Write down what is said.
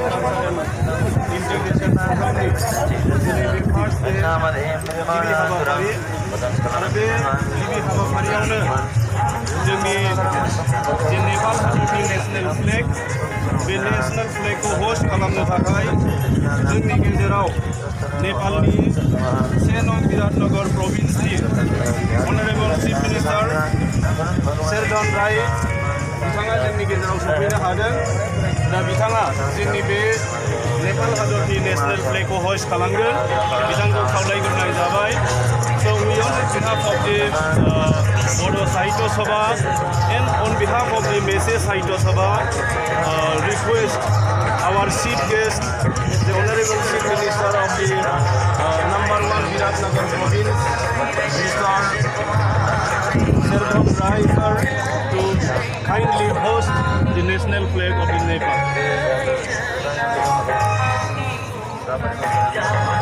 integration programme दिनै first day गिबि हाबाफारि आरो बे गिबि हाबाफारियावनो जोंनि जे नेपाल हादरनि नेशनेल फ्लेग बे नेशनेल फ्लेगखौ होस्ट खालामनो थाखाय जोंनि गेजेराव नेपालनि 1 नं बिराटनगर प्रभिन्सनि honourable chief minister Sherdhan Rai बिथाङा जोंनि गेजेराव सफैनो हादों दा बिथाङा जोंनि बे नेपाल हादरनि नेशनेल फ्लेगखौ होस्ट खालामगोन बिथांखौ खावलायग्रोनाय जाबाय So we on behalf of the Bodo Sahitya Sabha and on behalf of the Mese Sahitya Sabha request our chief guest, the Honorable Chief Minister of the number 1 Viratnagar province, Mr. Shergam Rai sir, to kindly host the national flag of the Nepal.